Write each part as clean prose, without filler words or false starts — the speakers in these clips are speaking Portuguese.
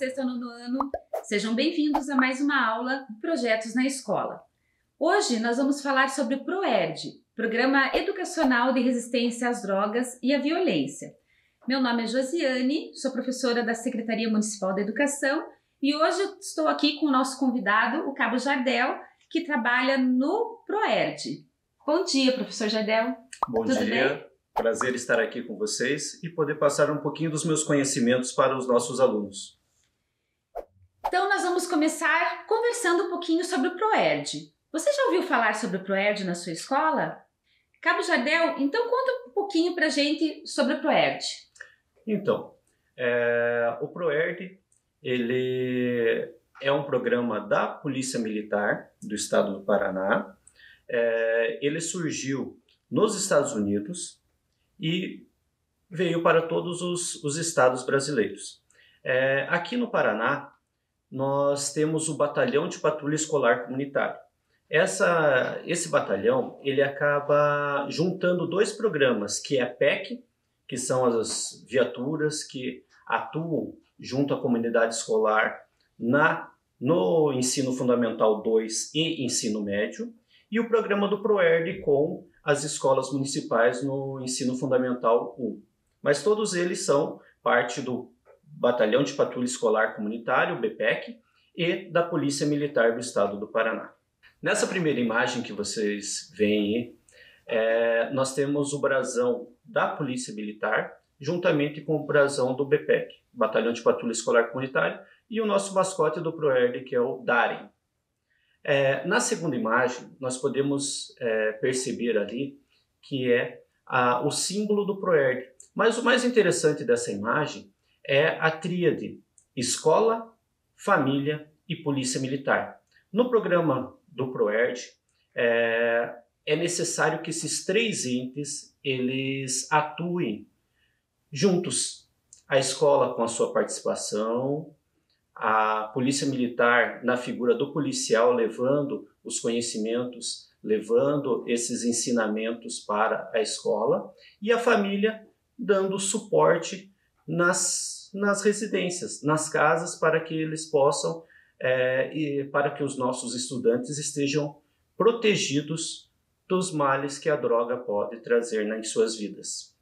sexto ao nono ano, sejam bem-vindos a mais uma aula de Projetos na Escola. Hoje nós vamos falar sobre o ProERD, Programa Educacional de Resistência às Drogas e à Violência. Meu nome é Josiane, sou professora da Secretaria Municipal da Educação e hoje eu estou aqui com o nosso convidado, o Cabo Jardel, que trabalha no ProERD. Bom dia, professor Jardel. Bom Tudo dia. bem? Prazer estar aqui com vocês e poder passar um pouquinho dos meus conhecimentos para os nossos alunos. Então, nós vamos começar conversando um pouquinho sobre o ProERD. Você já ouviu falar sobre o ProERD na sua escola? Cabo Jardel, então conta um pouquinho para a gente sobre o ProERD. Então, o ProERD ele é um programa da Polícia Militar do Estado do Paraná. Ele surgiu nos Estados Unidos e veio para todos os estados brasileiros. Aqui no Paraná, nós temos o Batalhão de Patrulha Escolar Comunitário. Esse batalhão ele acaba juntando dois programas, que é a PEC, que são as viaturas que atuam junto à comunidade escolar no Ensino Fundamental 2 e Ensino Médio, e o programa do ProERD com as escolas municipais no Ensino Fundamental 1. Mas todos eles são parte do Batalhão de Patrulha Escolar Comunitário, BPEC, e da Polícia Militar do Estado do Paraná. Nessa primeira imagem que vocês veem aí, nós temos o brasão da Polícia Militar, juntamente com o brasão do BPEC, Batalhão de Patrulha Escolar Comunitário, e o nosso mascote do ProERD, que é o Darem. Na segunda imagem, nós podemos perceber ali que é o símbolo do ProERD. Mas o mais interessante dessa imagem é a tríade escola, família e polícia militar. No programa do ProERD, é necessário que esses três entes eles atuem juntos. A escola com a sua participação, a polícia militar na figura do policial levando os conhecimentos, levando esses ensinamentos para a escola, e a família dando suporte nas residências, nas casas, para que eles possam, e para que os nossos estudantes estejam protegidos dos males que a droga pode trazer em suas vidas.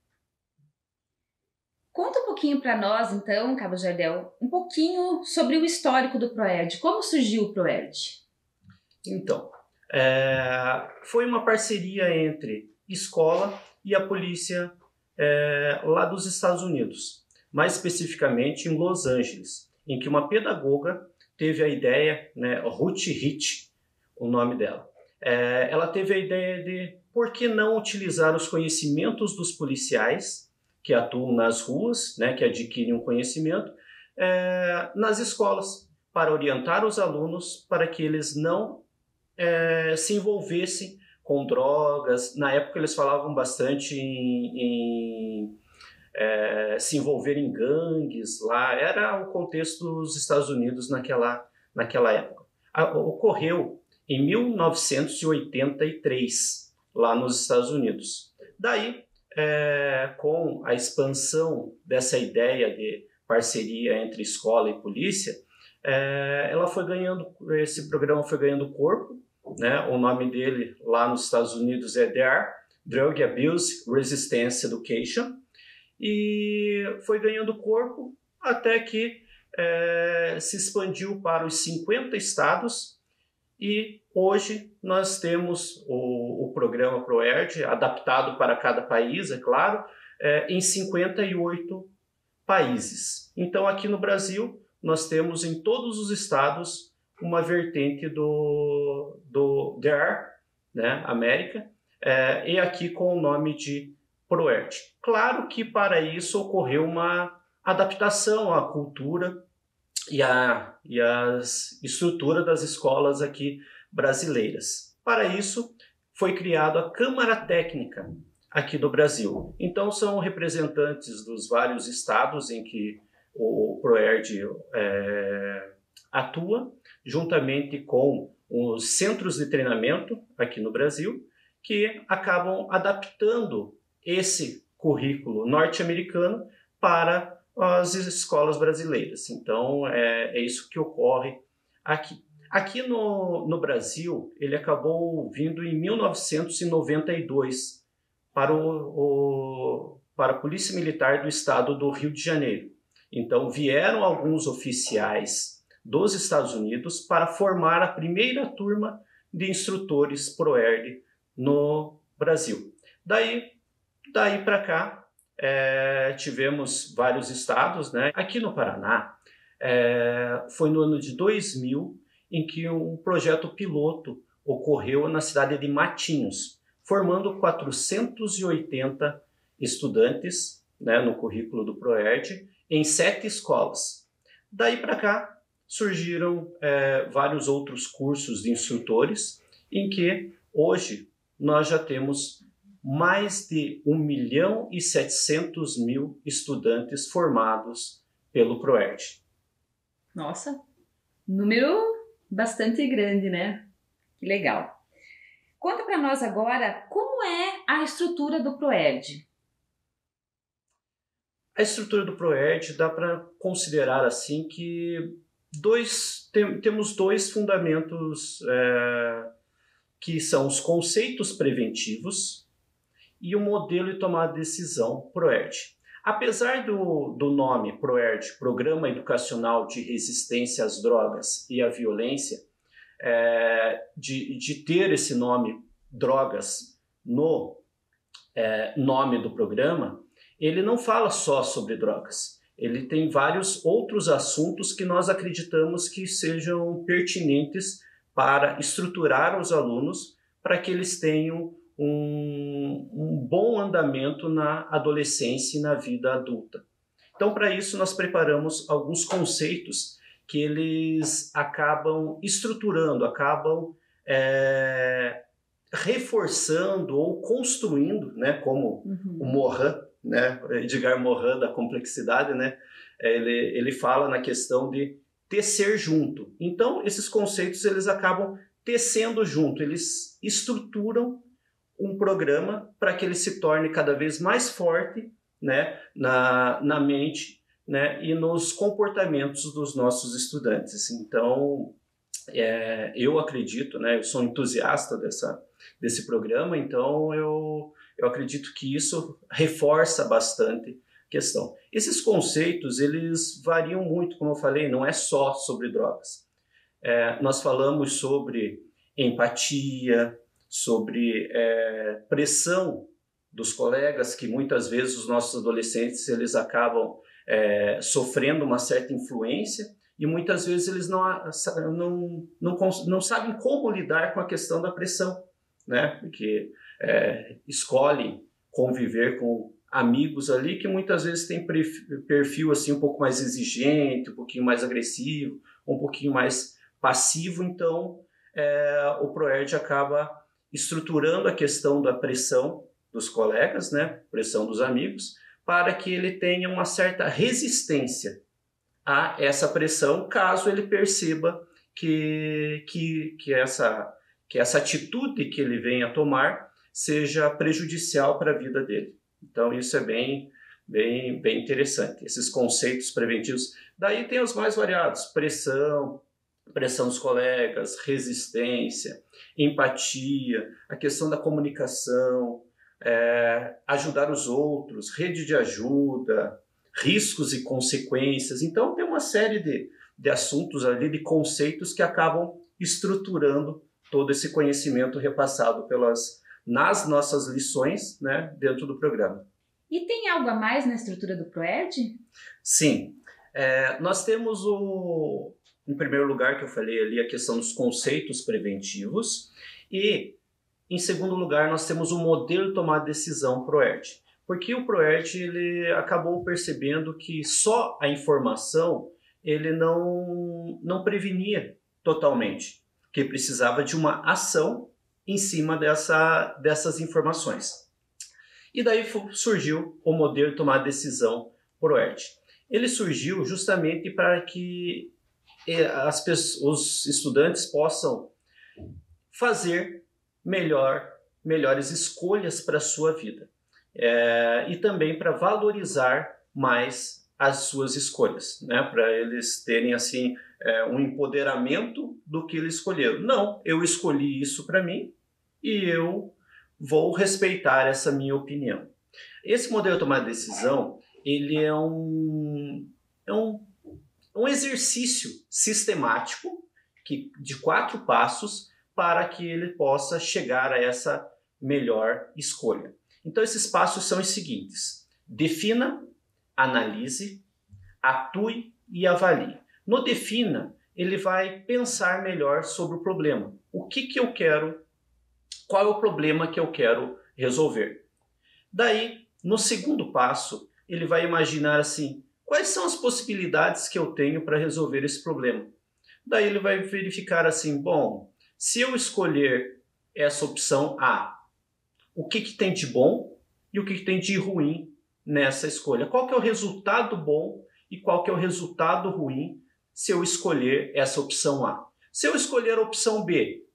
Conta um pouquinho para nós, então, Cabo Jardel, um pouquinho sobre o histórico do ProERD. Como surgiu o ProERD? Então, foi uma parceria entre escola e a polícia lá dos Estados Unidos, mais especificamente em Los Angeles, em que uma pedagoga teve a ideia, Ruth Hitch, o nome dela. Ela teve a ideia de por que não utilizar os conhecimentos dos policiais que atuam nas ruas, que adquirem um conhecimento, nas escolas, para orientar os alunos para que eles não se envolvessem com drogas. Na época eles falavam bastante em se envolver em gangues lá. Era o contexto dos Estados Unidos naquela época. Ocorreu em 1983, lá nos Estados Unidos. Daí, com a expansão dessa ideia de parceria entre escola e polícia, esse programa foi ganhando corpo, O nome dele lá nos Estados Unidos é DARE, Drug Abuse Resistance Education, e foi ganhando corpo até que se expandiu para os 50 estados, e hoje nós temos o programa ProERD, adaptado para cada país, é claro, em 58 países. Então, aqui no Brasil, nós temos em todos os estados uma vertente do DARE, América, e aqui com o nome de ProERD. Claro que para isso ocorreu uma adaptação à cultura e a estrutura das escolas aqui brasileiras. Para isso, foi criada a Câmara Técnica aqui do Brasil. Então, são representantes dos vários estados em que o ProERD atua, juntamente com os centros de treinamento aqui no Brasil, que acabam adaptando esse currículo norte-americano para as escolas brasileiras. Então, é isso que ocorre aqui. Aqui no Brasil, ele acabou vindo em 1992 para a Polícia Militar do Estado do Rio de Janeiro. Então, vieram alguns oficiais dos Estados Unidos para formar a primeira turma de instrutores ProERD no Brasil. Daí para cá, tivemos vários estados, né? Aqui no Paraná, foi no ano de 2000 em que um projeto piloto ocorreu na cidade de Matinhos, formando 480 estudantes, né, no currículo do ProERD, em 7 escolas. Daí para cá, surgiram vários outros cursos de instrutores, em que hoje nós já temos mais de 1.700.000 estudantes formados pelo ProERD. Nossa, número bastante grande, né? Que legal. Conta para nós agora como é a estrutura do ProERD. A estrutura do ProERD dá para considerar assim que temos 2 fundamentos que são os conceitos preventivos e o modelo de tomada de decisão ProERD. Apesar do nome ProERD, Programa Educacional de Resistência às Drogas e à Violência, de ter esse nome drogas no nome do programa, ele não fala só sobre drogas. Ele tem vários outros assuntos que nós acreditamos que sejam pertinentes para estruturar os alunos para que eles tenham um bom andamento na adolescência e na vida adulta. Então, para isso, nós preparamos alguns conceitos que eles acabam estruturando, acabam reforçando ou construindo, né, como o Morin, né, Edgar Morin da complexidade, né, ele fala na questão de tecer junto. Então, esses conceitos eles acabam tecendo junto, eles estruturam um programa para que ele se torne cada vez mais forte, né, na mente, né, e nos comportamentos dos nossos estudantes. Então, eu acredito, né, eu sou entusiasta desse programa, então eu acredito que isso reforça bastante a questão. Esses conceitos, eles variam muito, como eu falei, não é só sobre drogas. Nós falamos sobre empatia, sobre pressão dos colegas, que muitas vezes os nossos adolescentes eles acabam sofrendo uma certa influência e muitas vezes eles não sabem como lidar com a questão da pressão, né? Porque escolhem conviver com amigos ali que muitas vezes têm perfil assim, um pouco mais exigente, um pouquinho mais agressivo, um pouquinho mais passivo, então o ProERD acaba estruturando a questão da pressão dos colegas, né, pressão dos amigos, para que ele tenha uma certa resistência a essa pressão, caso ele perceba que essa atitude que ele venha a tomar seja prejudicial para a vida dele. Então isso é bem interessante, esses conceitos preventivos. Daí tem os mais variados, pressão dos colegas, resistência, empatia, a questão da comunicação, ajudar os outros, rede de ajuda, riscos e consequências. Então tem uma série de assuntos ali, de conceitos que acabam estruturando todo esse conhecimento repassado nas nossas lições, né, dentro do programa. E tem algo a mais na estrutura do ProERD? Sim. Nós temos em primeiro lugar, que eu falei ali, a questão dos conceitos preventivos e, em segundo lugar, nós temos o modelo de tomar decisão ProERD. Porque o ProERD ele acabou percebendo que só a informação ele não prevenia totalmente, que precisava de uma ação em cima dessas informações. E daí surgiu o modelo de tomar decisão ProERD. Ele surgiu justamente para que os estudantes possam fazer melhores escolhas para a sua vida. E também para valorizar mais as suas escolhas, né? Para eles terem assim um empoderamento do que eles escolheram. Não, eu escolhi isso para mim e eu vou respeitar essa minha opinião. Esse modelo de tomar decisão, ele é um exercício sistemático de 4 passos para que ele possa chegar a essa melhor escolha. Então, esses passos são os seguintes: defina, analise, atue e avalie. No defina, ele vai pensar melhor sobre o problema. O que eu quero, qual é o problema que eu quero resolver. Daí, no segundo passo, ele vai imaginar assim, quais são as possibilidades que eu tenho para resolver esse problema. Daí ele vai verificar assim, bom, se eu escolher essa opção A, o que tem de bom e o que tem de ruim nessa escolha? Qual que é o resultado bom e qual que é o resultado ruim se eu escolher essa opção A? Se eu escolher a opção B,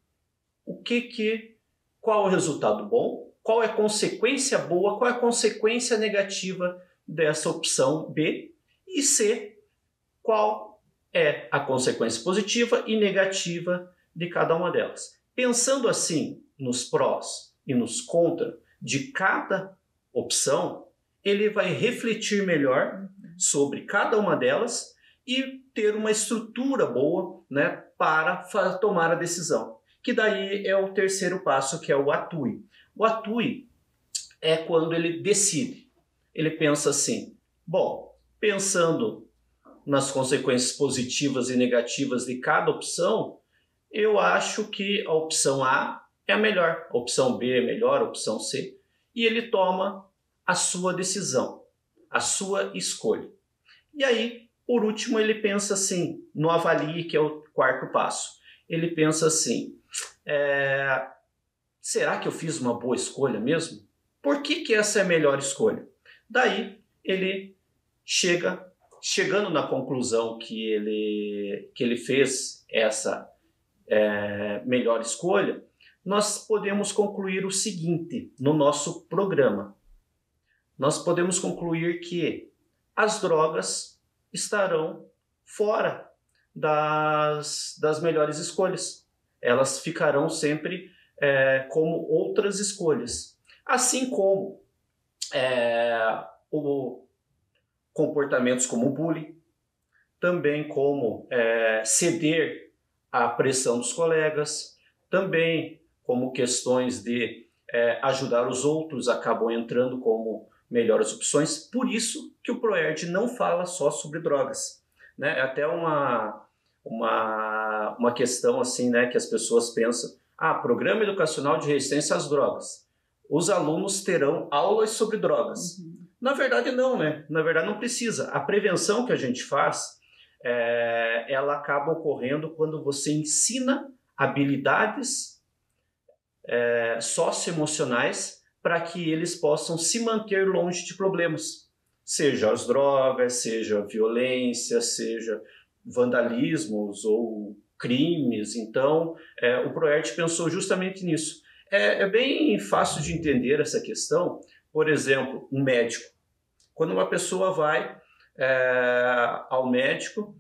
qual é o resultado bom? Qual é a consequência boa? Qual é a consequência negativa dessa opção B? E C, qual é a consequência positiva e negativa de cada uma delas? Pensando assim nos prós e nos contras de cada opção, ele vai refletir melhor sobre cada uma delas e ter uma estrutura boa, né, para tomar a decisão. Que daí é o terceiro passo, que é o atue. O atue é quando ele decide. Ele pensa assim, bom, pensando nas consequências positivas e negativas de cada opção, eu acho que a opção A é a melhor, a opção B é melhor, a opção C. E ele toma a sua decisão, a sua escolha. E aí, por último, ele pensa assim, no avalie, que é o quarto passo. Ele pensa assim, será que eu fiz uma boa escolha mesmo? Por que essa é a melhor escolha? Daí, ele chegando na conclusão que ele fez essa melhor escolha, nós podemos concluir o seguinte no nosso programa. Nós podemos concluir que as drogas estarão fora das melhores escolhas. Elas ficarão sempre como outras escolhas. Assim como comportamentos como o bullying, também como ceder à pressão dos colegas, também como questões de ajudar os outros acabam entrando como melhores opções. Por isso que o ProERD não fala só sobre drogas, né? É até uma questão assim, né, que as pessoas pensam, programa educacional de resistência às drogas. Os alunos terão aulas sobre drogas. Uhum. Na verdade não, né? Na verdade não precisa. A prevenção que a gente faz, ela acaba ocorrendo quando você ensina habilidades socioemocionais para que eles possam se manter longe de problemas, seja as drogas, seja a violência, seja vandalismos ou crimes. Então, o ProERD pensou justamente nisso. É bem fácil de entender essa questão. Por exemplo, um médico. Quando uma pessoa vai ao médico,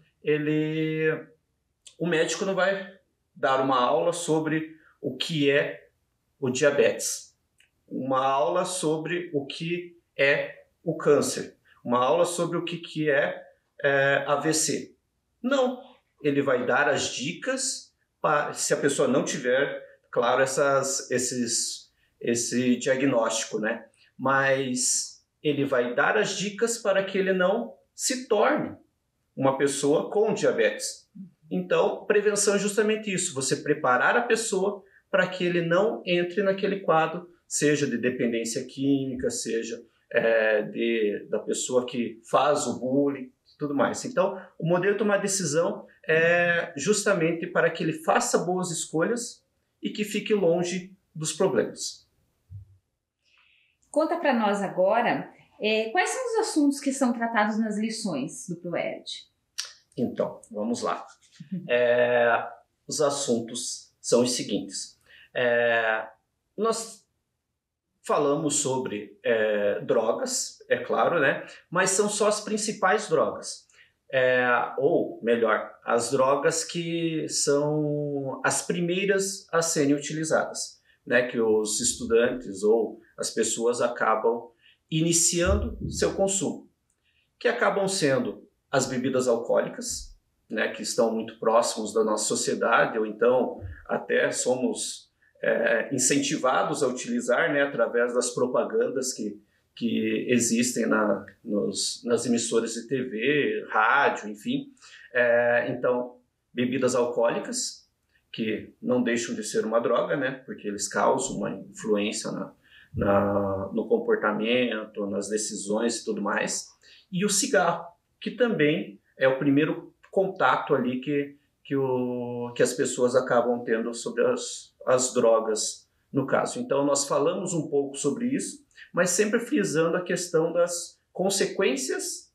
o médico não vai dar uma aula sobre o que é o diabetes, uma aula sobre o que é o câncer, uma aula sobre o que é AVC. Não, ele vai dar as dicas, se a pessoa não tiver, claro, esse diagnóstico, né? Mas ele vai dar as dicas para que ele não se torne uma pessoa com diabetes. Então, prevenção é justamente isso, você preparar a pessoa para que ele não entre naquele quadro, seja de dependência química, seja da pessoa que faz o bullying, tudo mais. Então, o modelo de tomar decisão é justamente para que ele faça boas escolhas e que fique longe dos problemas. Conta para nós agora, quais são os assuntos que são tratados nas lições do ProERD? Então, vamos lá. Os assuntos são os seguintes. Nós falamos sobre drogas, é claro, né? Mas são só as principais drogas. Ou melhor, as drogas que são as primeiras a serem utilizadas, né? Que os estudantes ou as pessoas acabam iniciando seu consumo, que acabam sendo as bebidas alcoólicas, né, que estão muito próximos da nossa sociedade, ou então até somos incentivados a utilizar, né, através das propagandas que existem nas emissoras de TV, rádio, enfim. Então, bebidas alcoólicas, que não deixam de ser uma droga, né, porque eles causam uma influência no comportamento, nas decisões e tudo mais. E o cigarro, que também é o primeiro contato ali que as pessoas acabam tendo sobre as drogas, no caso. Então, nós falamos um pouco sobre isso, mas sempre frisando a questão das consequências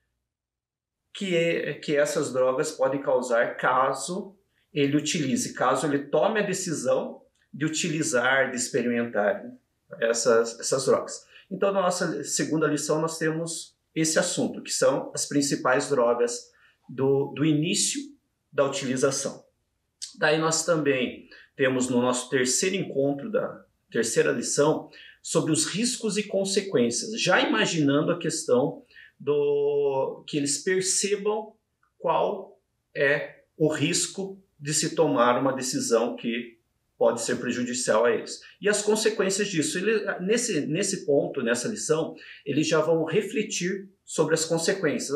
que essas drogas podem causar caso ele utilize, caso ele tome a decisão de utilizar, de experimentar essas drogas. Então, na nossa segunda lição, nós temos esse assunto, que são as principais drogas do início da utilização. Daí nós também temos no nosso terceiro encontro da terceira lição sobre os riscos e consequências, já imaginando a questão que eles percebam qual é o risco de se tomar uma decisão que pode ser prejudicial a eles. E as consequências disso. Nesse ponto, nessa lição, eles já vão refletir sobre as consequências.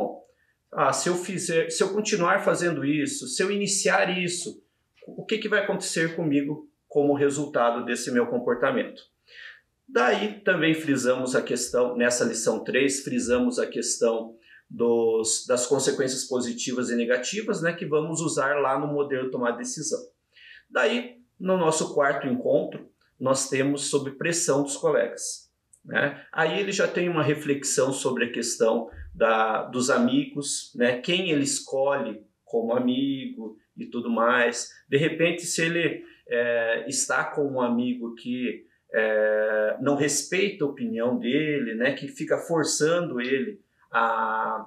Se eu continuar fazendo isso, se eu iniciar isso, o que vai acontecer comigo como resultado desse meu comportamento? Daí também frisamos a questão, nessa lição 3, frisamos a questão das consequências positivas e negativas, né, que vamos usar lá no modelo tomar decisão. Daí, no nosso quarto encontro, nós temos sobre pressão dos colegas, né? Aí ele já tem uma reflexão sobre a questão dos amigos, né? Quem ele escolhe como amigo e tudo mais. De repente, se ele está com um amigo que não respeita a opinião dele, né? Que fica forçando ele a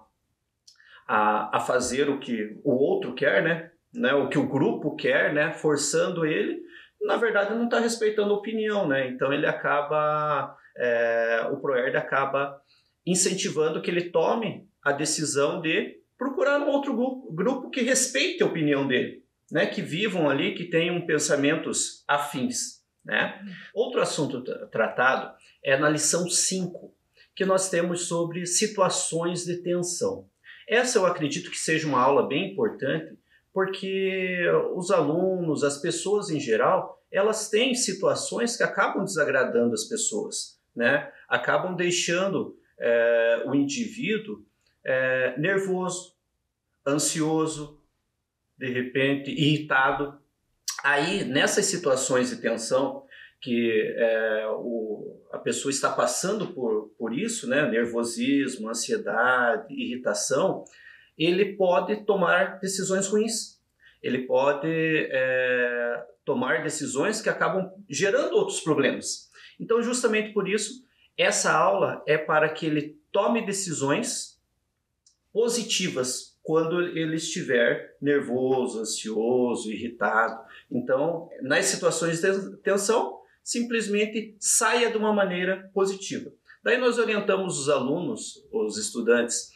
fazer o que o outro quer, né? O que o grupo quer, né? Forçando ele, na verdade não está respeitando a opinião, né? Então ele acaba, o ProERD acaba incentivando que ele tome a decisão de procurar um outro grupo que respeite a opinião dele, né? Que vivam ali, que tenham pensamentos afins, né? Outro assunto tratado é na lição 5, que nós temos sobre situações de tensão. Essa eu acredito que seja uma aula bem importante, porque os alunos, as pessoas em geral, elas têm situações que acabam desagradando as pessoas, né? Acabam deixando o indivíduo nervoso, ansioso, de repente irritado. Aí, nessas situações de tensão, que a pessoa está passando por isso, né? Nervosismo, ansiedade, irritação, ele pode tomar decisões ruins. Ele pode tomar decisões que acabam gerando outros problemas. Então, justamente por isso, essa aula é para que ele tome decisões positivas quando ele estiver nervoso, ansioso, irritado. Então, nas situações de tensão, simplesmente saia de uma maneira positiva. Daí nós orientamos os alunos, os estudantes,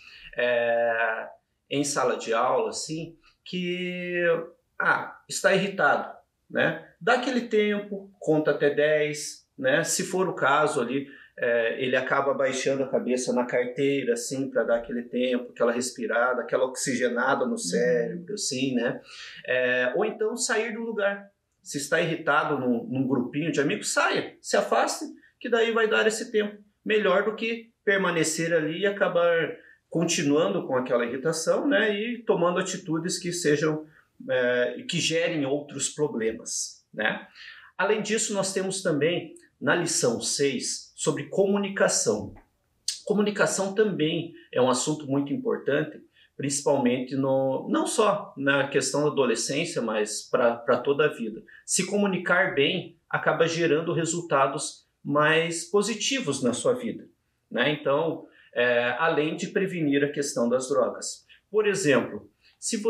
em sala de aula, assim, que está irritado, né? Dá aquele tempo, conta até 10, né? Se for o caso ali, ele acaba baixando a cabeça na carteira, assim, para dar aquele tempo, aquela respirada, aquela oxigenada no cérebro, assim, né? Ou então sair do lugar. Se está irritado num grupinho de amigos, saia, se afaste, que daí vai dar esse tempo. Melhor do que permanecer ali e acabar continuando com aquela irritação, né, e tomando atitudes que sejam que gerem outros problemas, né? Além disso, nós temos também na lição 6 sobre comunicação. Comunicação também é um assunto muito importante, principalmente não só na questão da adolescência, mas para toda a vida. Se comunicar bem acaba gerando resultados mais positivos na sua vida, né? Então, além de prevenir a questão das drogas. Por exemplo, se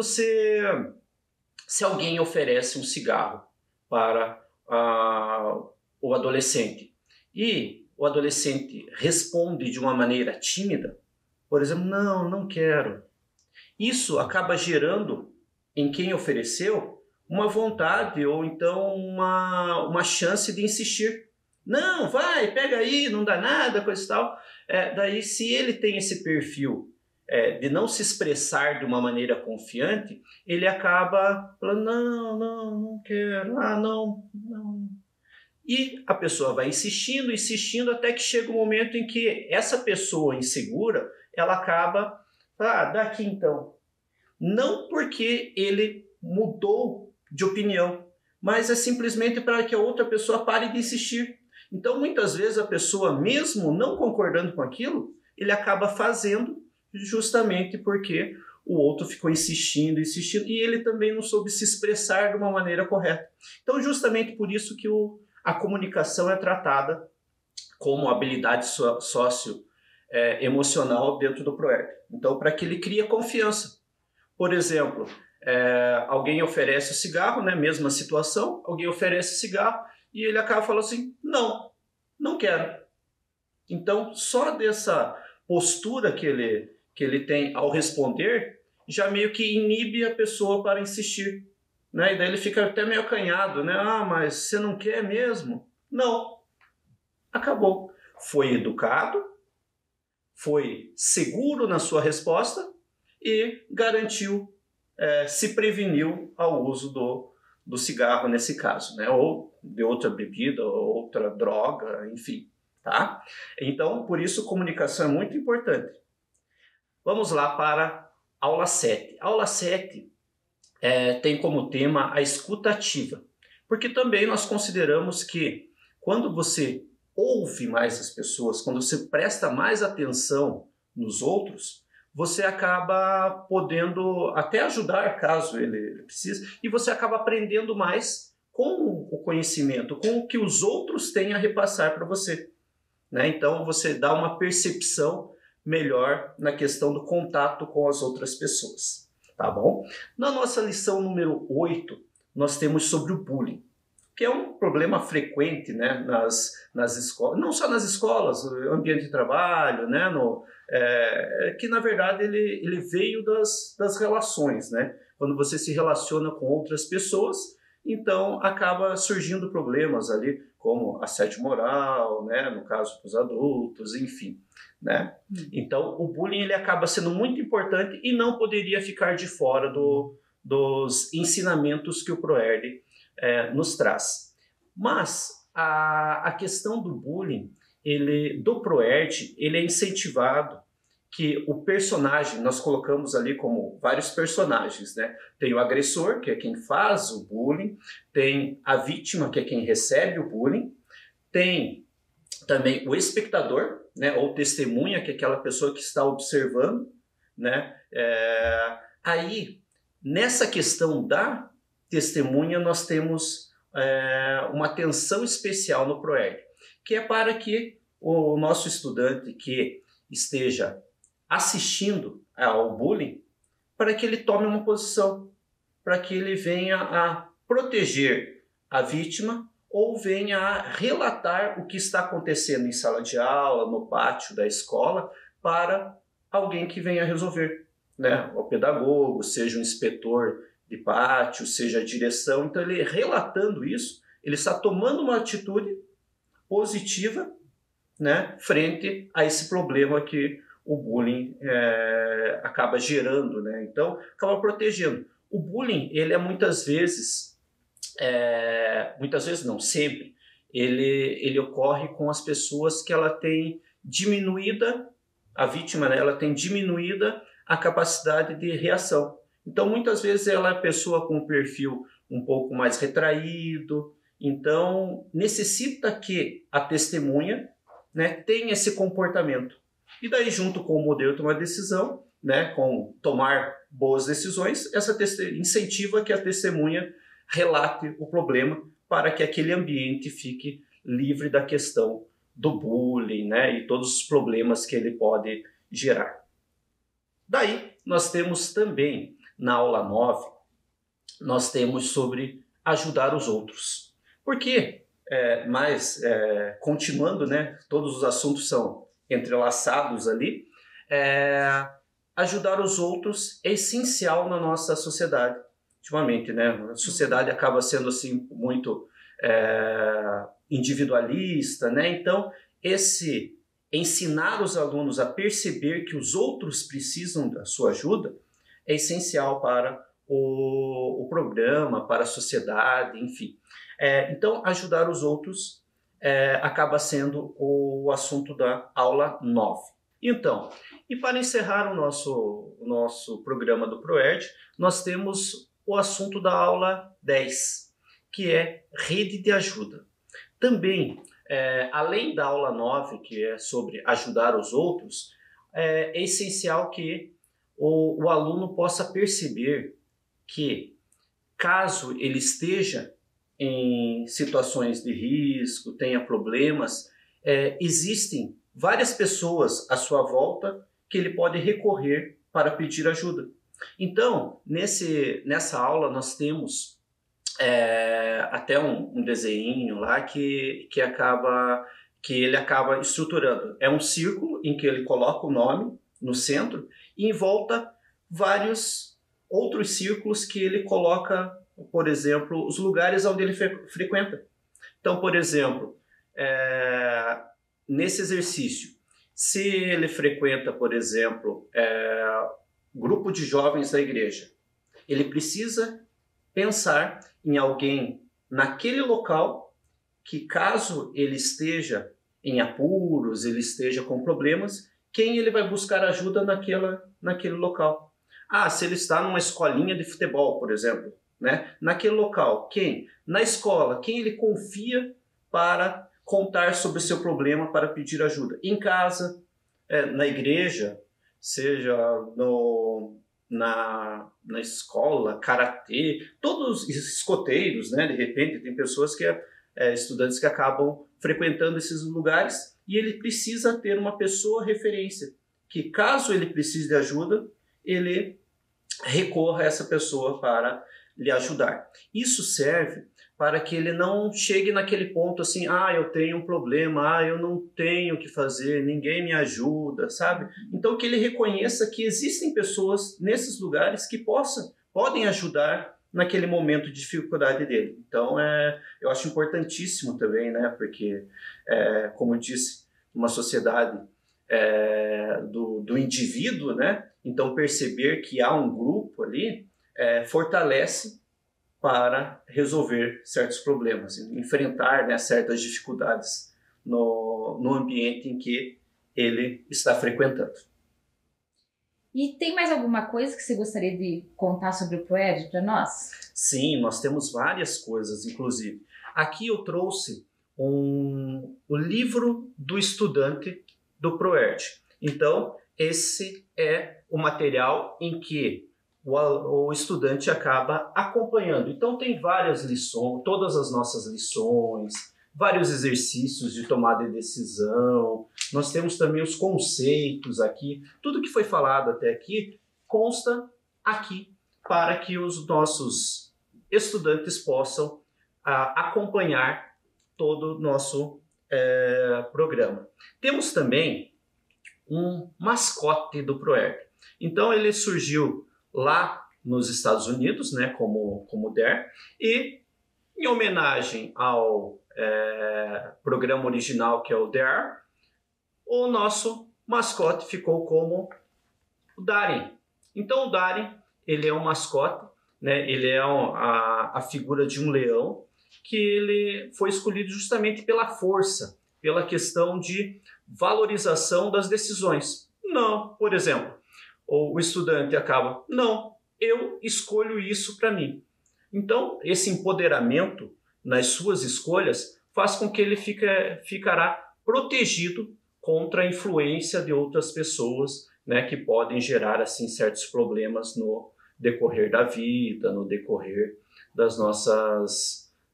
alguém oferece um cigarro para o adolescente e o adolescente responde de uma maneira tímida, por exemplo, não quero. Isso acaba gerando em quem ofereceu uma vontade ou então uma chance de insistir. Não, vai, pega aí, não dá nada, coisa e tal. Daí, se ele tem esse perfil de não se expressar de uma maneira confiante, ele acaba falando, não quero, não. E a pessoa vai insistindo, até que chega um momento em que essa pessoa insegura, ela acaba, dá aqui então. Não porque ele mudou de opinião, mas é simplesmente para que a outra pessoa pare de insistir. Então, muitas vezes, a pessoa, mesmo não concordando com aquilo, ele acaba fazendo justamente porque o outro ficou insistindo, e ele também não soube se expressar de uma maneira correta. Então, justamente por isso que a comunicação é tratada como habilidade socioemocional dentro do ProERD. Então, para que ele crie confiança. Por exemplo, alguém oferece o cigarro, né? Mesma situação, alguém oferece o cigarro e ele acaba falando assim, não quero. Então, só dessa postura que ele tem ao responder, já meio que inibe a pessoa para insistir. Né? E daí ele fica até meio acanhado, né? Mas você não quer mesmo? Não. Acabou. Foi educado, foi seguro na sua resposta e garantiu, se preveniu ao uso do cigarro nesse caso, né? Ou de outra bebida, ou outra droga, enfim. Tá? Então, por isso, comunicação é muito importante. Vamos lá para a aula 7. A aula 7 tem como tema a escuta ativa, porque também nós consideramos que quando você ouve mais as pessoas, quando você presta mais atenção nos outros, você acaba podendo até ajudar caso ele precise, e você acaba aprendendo mais com o conhecimento, com o que os outros têm a repassar para você. Né? Então você dá uma percepção melhor na questão do contato com as outras pessoas. Tá bom? Na nossa lição número 8, nós temos sobre o bullying, que é um problema frequente, né, nas escolas, não só nas escolas, no ambiente de trabalho, né, que na verdade ele veio das relações, né? Quando você se relaciona com outras pessoas, então acaba surgindo problemas ali, como assédio moral, né, no caso dos adultos, enfim. Né? Então, o bullying ele acaba sendo muito importante e não poderia ficar de fora dos ensinamentos que o ProERD nos traz. Mas a questão do bullying, do ProERD, ele é incentivado que o personagem, nós colocamos ali como vários personagens, né? Tem o agressor, que é quem faz o bullying, tem a vítima, que é quem recebe o bullying, tem também o espectador, né, ou testemunha, que é aquela pessoa que está observando, né? Aí, nessa questão da testemunha, nós temos uma atenção especial no ProERD, que é para que o nosso estudante que esteja assistindo ao bullying, para que ele tome uma posição, para que ele venha a proteger a vítima ou venha a relatar o que está acontecendo em sala de aula, no pátio da escola, para alguém que venha resolver, né? O pedagogo, seja o inspetor de pátio, seja a direção. Então, ele relatando isso, ele está tomando uma atitude positiva, né, frente a esse problema que o bullying acaba gerando, né? Então, acaba protegendo. O bullying, ele é muitas vezes não, sempre, ele ocorre com as pessoas que ela tem diminuída, a vítima, né, ela tem diminuída a capacidade de reação. Então, muitas vezes ela é pessoa com um perfil um pouco mais retraído, então necessita que a testemunha, né, tenha esse comportamento. E daí, junto com o modelo de tomar decisão, né, com tomar boas decisões, essa incentiva que a testemunha relate o problema para que aquele ambiente fique livre da questão do bullying, né, e todos os problemas que ele pode gerar. Daí, nós temos também, na aula 9, nós temos sobre ajudar os outros. Por quê? Continuando, né, todos os assuntos são entrelaçados ali, ajudar os outros é essencial na nossa sociedade. Ultimamente, né, a sociedade acaba sendo assim muito individualista, né? Então, ensinar os alunos a perceber que os outros precisam da sua ajuda é essencial para o programa, para a sociedade, enfim. Então, ajudar os outros acaba sendo o assunto da aula 9. Então, e para encerrar o nosso programa do ProERD, nós temos o assunto da aula 10, que é rede de ajuda. Também, além da aula 9, que é sobre ajudar os outros, é essencial que o aluno possa perceber que, caso ele esteja em situações de risco, tenha problemas, existem várias pessoas à sua volta que ele pode recorrer para pedir ajuda. Então, nessa aula nós temos até um desenho lá que ele acaba estruturando. É um círculo em que ele coloca o nome no centro e em volta vários outros círculos que ele coloca, por exemplo, os lugares onde ele frequenta. Então, por exemplo, nesse exercício, se ele frequenta, por exemplo, grupo de jovens da igreja, ele precisa pensar em alguém naquele local que, caso ele esteja em apuros, ele esteja com problemas, quem ele vai buscar ajuda naquele local. Se ele está numa escolinha de futebol, por exemplo, né? Naquele local, quem? Na escola, quem ele confia para contar sobre o seu problema, para pedir ajuda? Em casa, na igreja, seja na escola, karatê, todos os escoteiros, né? De repente tem pessoas estudantes que acabam frequentando esses lugares e ele precisa ter uma pessoa referência, que caso ele precise de ajuda, ele recorra a essa pessoa para lhe ajudar. Isso serve para que ele não chegue naquele ponto assim, eu tenho um problema, eu não tenho o que fazer, ninguém me ajuda, sabe? Então que ele reconheça que existem pessoas nesses lugares que podem ajudar naquele momento de dificuldade dele. Então eu acho importantíssimo também, né? Porque, como eu disse, uma sociedade do indivíduo, né? Então perceber que há um grupo ali fortalece para resolver certos problemas, enfrentar, né, certas dificuldades no ambiente em que ele está frequentando. E tem mais alguma coisa que você gostaria de contar sobre o ProERD para nós? Sim, nós temos várias coisas, inclusive. Aqui eu trouxe o livro do estudante do ProERD. Então, esse é o material em que o estudante acaba acompanhando. Então tem várias lições, todas as nossas lições, vários exercícios de tomada de decisão, nós temos também os conceitos aqui, tudo que foi falado até aqui consta aqui para que os nossos estudantes possam acompanhar todo o nosso programa. Temos também um mascote do ProERD. Então ele surgiu lá nos Estados Unidos, né, como DARE, e em homenagem ao programa original, que é o DARE, o nosso mascote ficou como o Darin. Então o Darin, ele é um mascote, né, ele é a figura de um leão, que ele foi escolhido justamente pela força, pela questão de valorização das decisões. Não, por exemplo, o estudante acaba, não, eu escolho isso para mim. Então, esse empoderamento nas suas escolhas faz com que ele ficará protegido contra a influência de outras pessoas, né, que podem gerar assim, certos problemas no decorrer da vida, no decorrer das nossas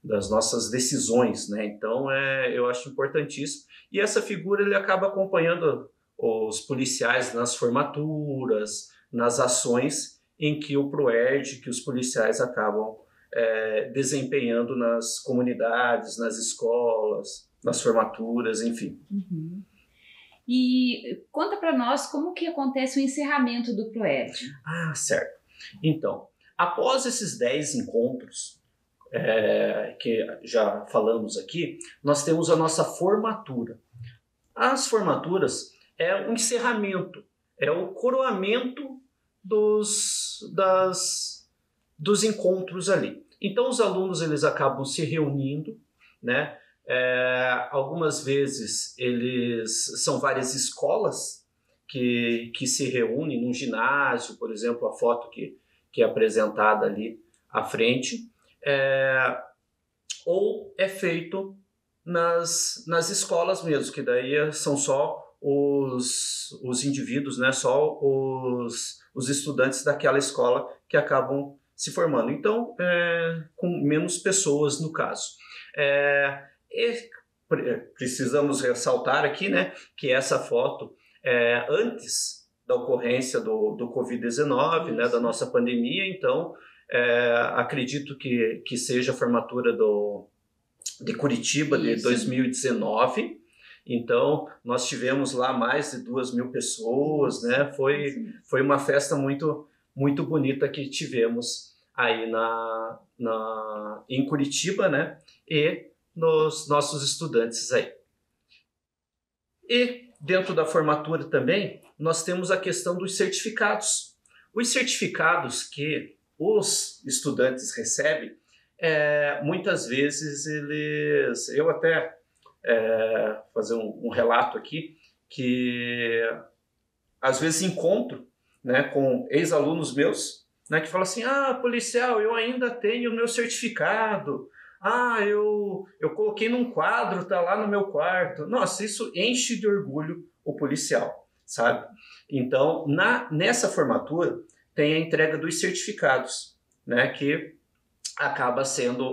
das nossas decisões, né? Então, eu acho importantíssimo. E essa figura ele acaba acompanhando os policiais nas formaturas, nas ações em que o ProERD, que os policiais acabam desempenhando nas comunidades, nas escolas, nas formaturas, enfim. Uhum. E conta para nós como que acontece o encerramento do ProERD. Ah, certo. Então, após esses 10 encontros, que já falamos aqui, nós temos a nossa formatura. As formaturas é um encerramento, é o coroamento dos encontros ali. Então os alunos eles acabam se reunindo, né? Algumas vezes são várias escolas que se reúnem num ginásio, por exemplo, a foto que é apresentada ali à frente, ou é feito nas escolas mesmo, que daí são só os indivíduos, né? Só os estudantes daquela escola que acabam se formando. Então, com menos pessoas no caso. Precisamos ressaltar aqui, né, que essa foto antes da ocorrência do Covid-19, né, da nossa pandemia. Então, acredito que seja a formatura de Curitiba de 2019. Então, nós tivemos lá mais de 2.000 pessoas, né? Foi uma festa muito, muito bonita que tivemos aí em Curitiba, né? E nos nossos estudantes aí. E dentro da formatura também, nós temos a questão dos certificados. Os certificados que os estudantes recebem, muitas vezes eu até fazer um relato aqui, que às vezes encontro, né, com ex-alunos meus, né, que falam assim: policial, eu ainda tenho o meu certificado, eu coloquei num quadro, tá lá no meu quarto. Nossa, isso enche de orgulho o policial, sabe? Então, nessa formatura tem a entrega dos certificados, né, que acaba sendo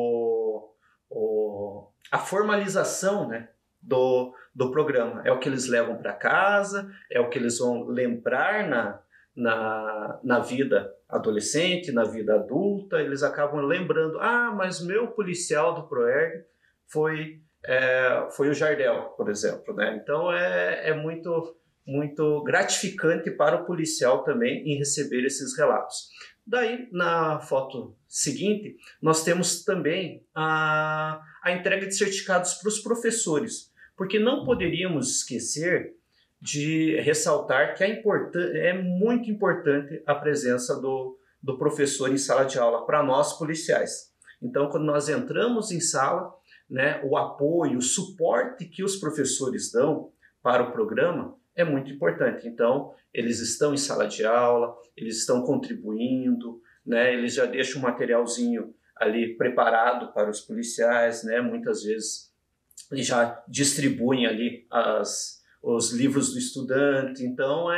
a formalização, né, do programa. É o que eles levam para casa, é o que eles vão lembrar na vida adolescente, na vida adulta. Eles acabam lembrando: mas meu policial do ProERD foi o Jardel, por exemplo, né? Então é muito, muito gratificante para o policial também em receber esses relatos. Daí, na foto seguinte, nós temos também a entrega de certificados para os professores, porque não poderíamos esquecer de ressaltar que é muito importante a presença do professor em sala de aula para nós policiais. Então, quando nós entramos em sala, né, o apoio, o suporte que os professores dão para o programa é muito importante. Então, eles estão em sala de aula, eles estão contribuindo, né? Eles já deixam um materialzinho ali preparado para os policiais, né? Muitas vezes eles já distribuem ali os livros do estudante. Então,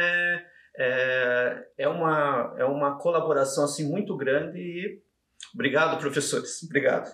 é uma colaboração assim, muito grande. E obrigado, professores. Obrigado.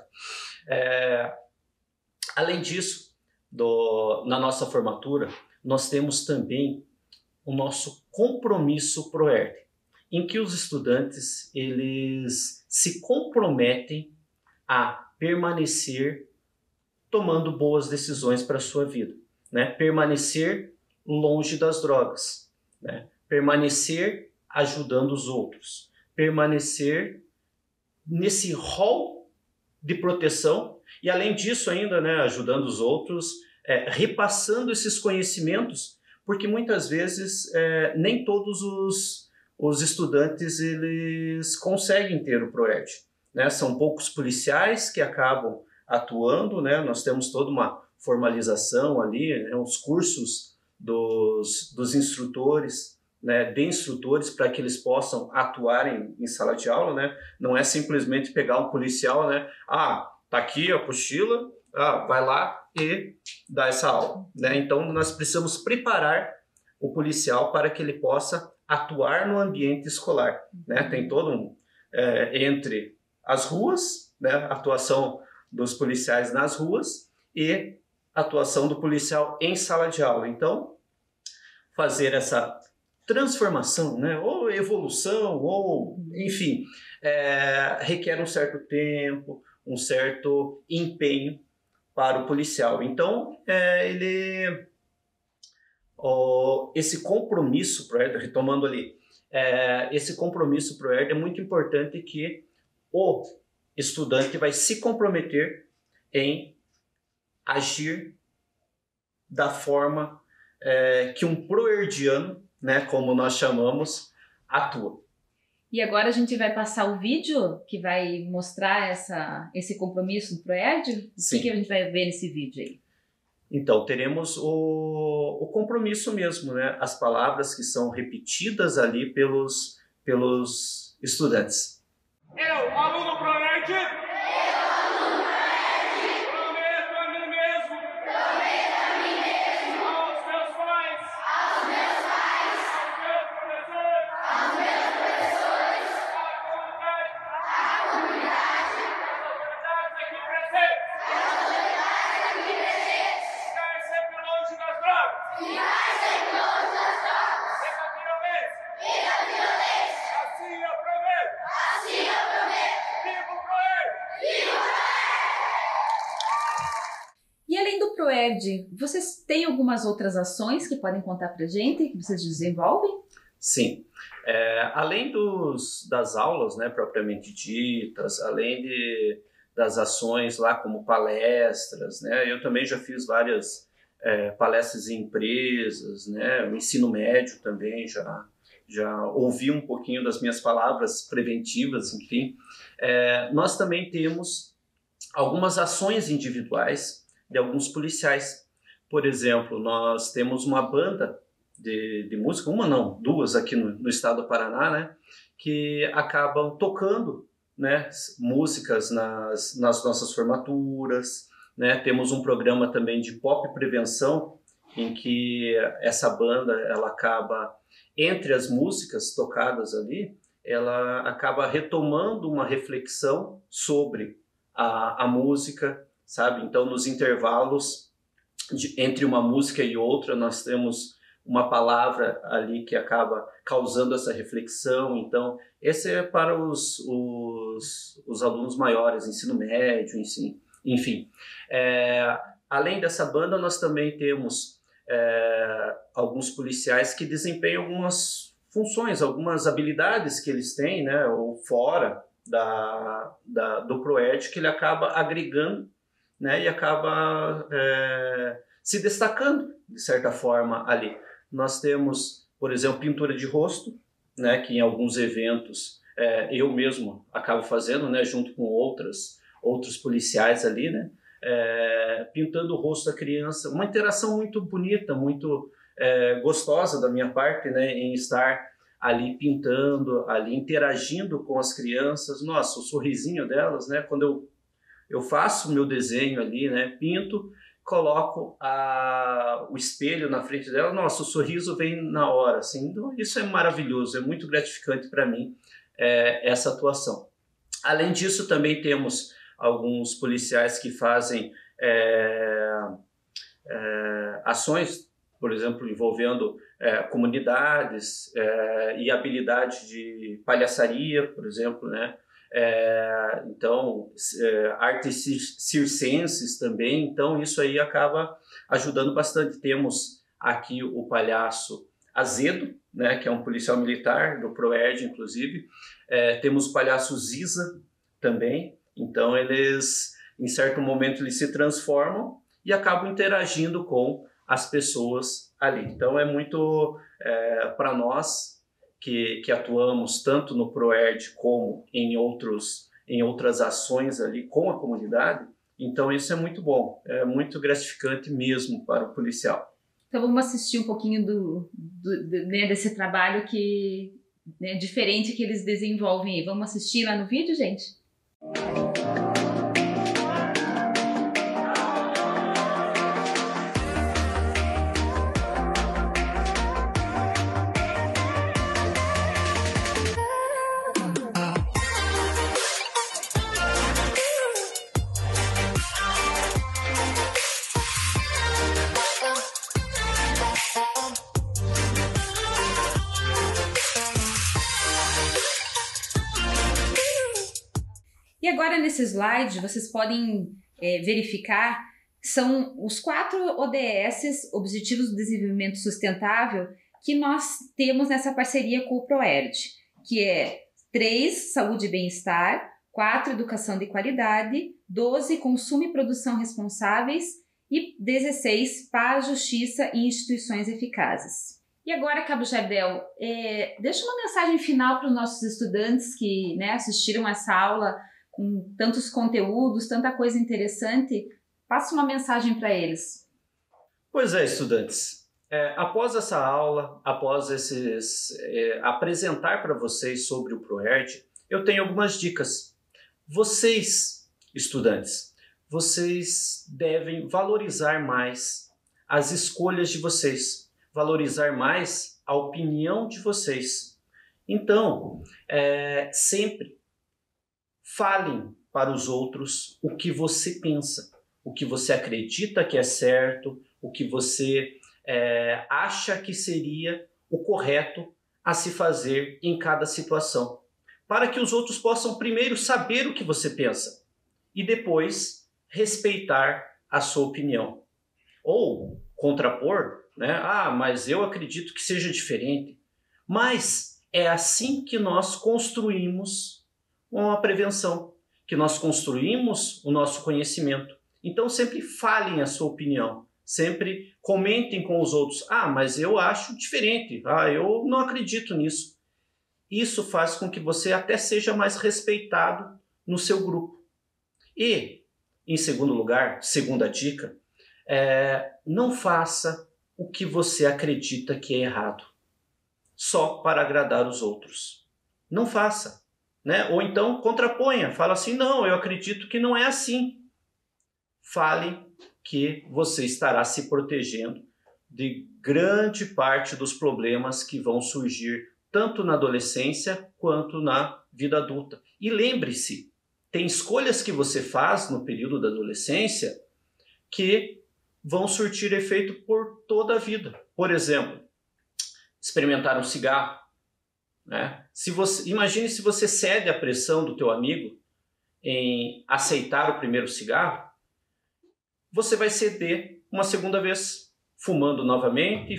Além disso, na nossa formatura, nós temos também o nosso compromisso ProERD, em que os estudantes eles se comprometem a permanecer tomando boas decisões para a sua vida, né? Permanecer longe das drogas, né? Permanecer ajudando os outros, permanecer nesse rol de proteção e, além disso ainda, né, ajudando os outros, repassando esses conhecimentos, porque muitas vezes nem todos os estudantes eles conseguem ter o ProERD, né? São poucos policiais que acabam atuando, né? Nós temos toda uma formalização ali, né? Os cursos dos instrutores, né? De instrutores, para que eles possam atuar em sala de aula, né? Não é simplesmente pegar um policial, né? Tá aqui a apostila, vai lá e dá essa aula, né? Então nós precisamos preparar o policial para que ele possa atuar no ambiente escolar, né? Tem todo entre as ruas, né? Atuação dos policiais nas ruas e atuação do policial em sala de aula. Então, fazer essa transformação, né, ou evolução, ou enfim, requer um certo tempo, um certo empenho para o policial. Então, esse compromisso ProERD, retomando ali, esse compromisso ProERD é muito importante, que o estudante vai se comprometer em agir da forma que um proerdiano, né, como nós chamamos, atua. E agora a gente vai passar o vídeo que vai mostrar esse compromisso do ProERD? O que a gente vai ver nesse vídeo aí? Então, teremos o compromisso mesmo, né? As palavras que são repetidas ali pelos estudantes. Eu, aluno ProERD, prometo a mim mesmo, aos meus pais, aos meus professores, à comunidade, às autoridades aqui presentes, ficar sempre longe das drogas, e da violência. Assim eu prometo. Viva o ProERD! E além do ProERD, vocês têm algumas outras ações que podem contar pra gente, que vocês desenvolvem? Sim. Além das aulas, né, propriamente ditas, além das ações lá como palestras, né, eu também já fiz várias palestras em empresas, né, o ensino médio também já ouvi um pouquinho das minhas palavras preventivas, enfim. Nós também temos algumas ações individuais de alguns policiais. Por exemplo, nós temos uma banda de música, uma não, duas aqui no estado do Paraná, né, que acabam tocando, né, músicas nas nossas formaturas, né. Temos um programa também de pop prevenção, em que essa banda, ela acaba, entre as músicas tocadas ali, ela acaba retomando uma reflexão sobre a música, sabe? Então, nos intervalos entre uma música e outra, nós temos uma palavra ali que acaba causando essa reflexão. Então, esse é para os alunos maiores, ensino médio, enfim. Além dessa banda, nós também temos alguns policiais que desempenham algumas funções, algumas habilidades que eles têm, né, ou fora do ProERD, que ele acaba agregando, né, e acaba se destacando, de certa forma, ali. Nós temos, por exemplo, pintura de rosto, né, que em alguns eventos eu mesmo acabo fazendo, né, junto com outros policiais ali, né, pintando o rosto da criança. Uma interação muito bonita, muito gostosa da minha parte, né, em estar ali pintando, ali interagindo com as crianças. Nossa, o sorrisinho delas, né, quando eu faço o meu desenho ali, né, pinto, coloco o espelho na frente dela, nossa, o sorriso vem na hora, assim. Então, isso é maravilhoso, é muito gratificante para mim, essa atuação. Além disso, também temos alguns policiais que fazem ações, por exemplo, envolvendo comunidades e habilidade de palhaçaria, por exemplo, né? Então, artes circenses também. Então, isso aí acaba ajudando bastante. Temos aqui o palhaço Azedo, né, que é um policial militar do ProERD, inclusive. Temos o palhaço Ziza também. Então, eles, em certo momento, eles se transformam e acabam interagindo com as pessoas ali. Então, é muito para nós que atuamos tanto no ProERD como em outras ações ali com a comunidade. Então, isso é muito bom, é muito gratificante mesmo para o policial. Então, vamos assistir um pouquinho né, desse trabalho né, diferente que eles desenvolvem. Vamos assistir lá no vídeo, gente? agora nesse slide vocês podem verificar que são os 4 ODS, Objetivos do Desenvolvimento Sustentável, que nós temos nessa parceria com o ProERD, que é 3, Saúde e Bem-Estar, 4, Educação de Qualidade, 12, Consumo e Produção Responsáveis e 16, Paz, Justiça e Instituições Eficazes. E agora, Cabo Jardel, deixa uma mensagem final para os nossos estudantes que, né, assistiram essa aula com tantos conteúdos, tanta coisa interessante. Passa uma mensagem para eles. Pois é, estudantes. Após essa aula, após apresentar para vocês sobre o ProERD, eu tenho algumas dicas. Vocês, estudantes, vocês devem valorizar mais as escolhas de vocês, valorizar mais a opinião de vocês. Então, sempre falem para os outros o que você pensa, o que você acredita que é certo, o que você acha que seria o correto a se fazer em cada situação, para que os outros possam primeiro saber o que você pensa e depois respeitar a sua opinião. Ou contrapor, né? Mas eu acredito que seja diferente. Mas é assim que nós construímos uma prevenção, que nós construímos o nosso conhecimento. Então sempre falem a sua opinião, sempre comentem com os outros. Mas eu acho diferente, eu não acredito nisso. Isso faz com que você até seja mais respeitado no seu grupo. E, em segundo lugar, segunda dica, não faça o que você acredita que é errado, só para agradar os outros. Não faça, né? Ou então contraponha, fala assim, não, eu acredito que não é assim. Fale que você estará se protegendo de grande parte dos problemas que vão surgir tanto na adolescência quanto na vida adulta. E lembre-se, tem escolhas que você faz no período da adolescência que vão surtir efeito por toda a vida. Por exemplo, experimentar um cigarro, né? Imagine se você cede à pressão do teu amigo em aceitar o primeiro cigarro, você vai ceder uma segunda vez, fumando novamente.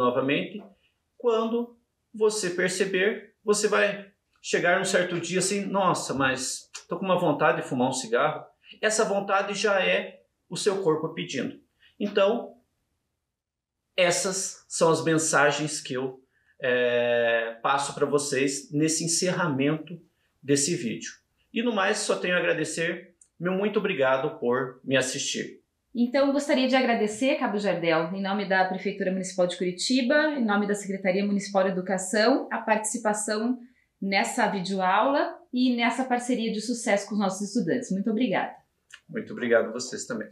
Quando você perceber, você vai chegar num certo dia assim, nossa, mas estou com uma vontade de fumar um cigarro. Essa vontade já é o seu corpo pedindo. Então, essas são as mensagens que eu passo para vocês nesse encerramento desse vídeo. E no mais, só tenho a agradecer. Meu muito obrigado por me assistir. Então, gostaria de agradecer, Cabo Jardel, em nome da Prefeitura Municipal de Curitiba, em nome da Secretaria Municipal de Educação, a participação nessa videoaula e nessa parceria de sucesso com os nossos estudantes. Muito obrigada. Muito obrigado a vocês também.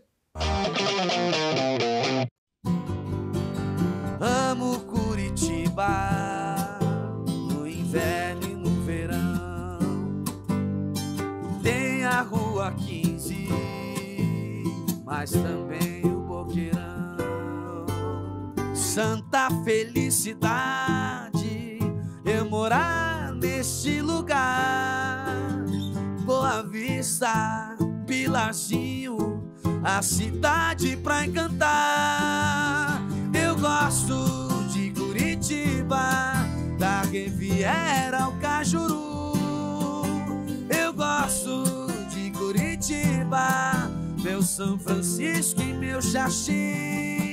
Amo Curitiba, no inverno e no verão. Tem a Rua 15, mas também o Boqueirão. Santa felicidade eu morar neste lugar. Boa Vista, Pilarzinho, a cidade pra encantar. Eu gosto de Curitiba, da Riviera ao Cajuru. Eu gosto de Curitiba, meu São Francisco e meu Xaxim.